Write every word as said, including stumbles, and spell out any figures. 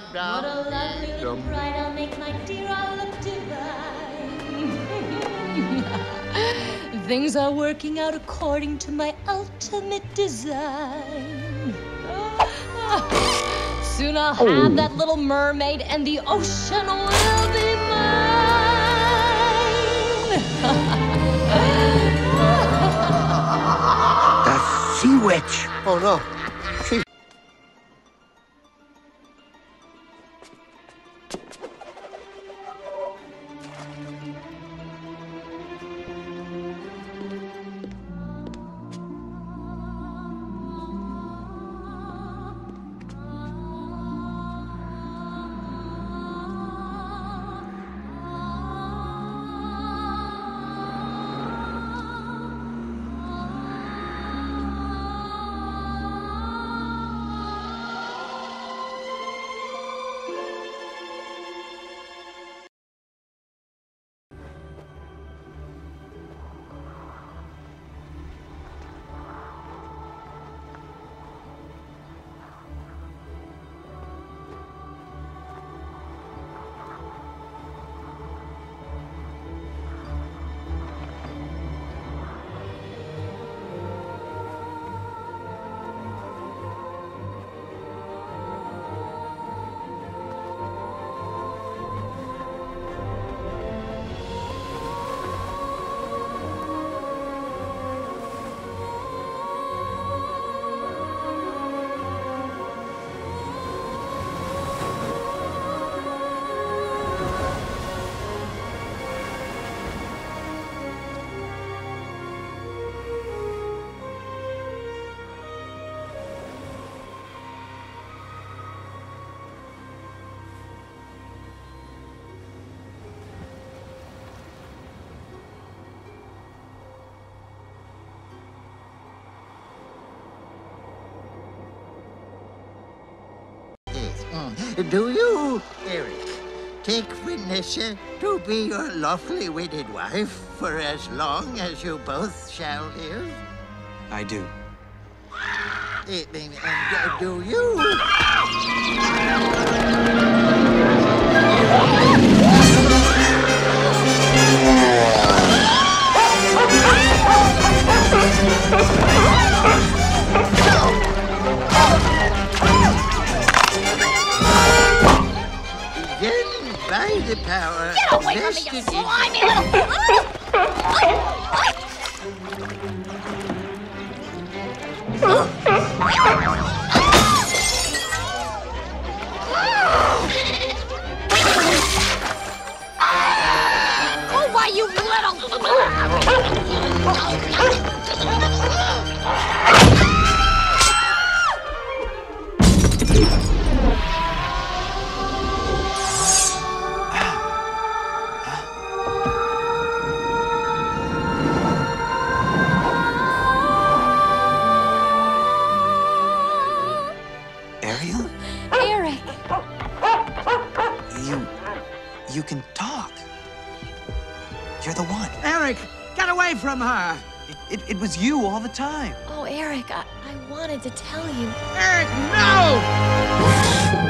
What a lovely little bride I'll make, my dear, I'll look divine. Things are working out according to my ultimate design. Soon I'll have that little mermaid and the ocean will be mine. The sea witch. Oh, no. She... Do you, Eric, take Vanessa to be your lawfully wedded wife for as long as you both shall live? I do. Eh, And uh, do you? By the power Get away from me, you slimy little... Oh, why, you little... Ariel? Eric! You... you can talk. You're the one. Eric, get away from her! It, it, it was you all the time. Oh, Eric, I, I wanted to tell you. Eric, no!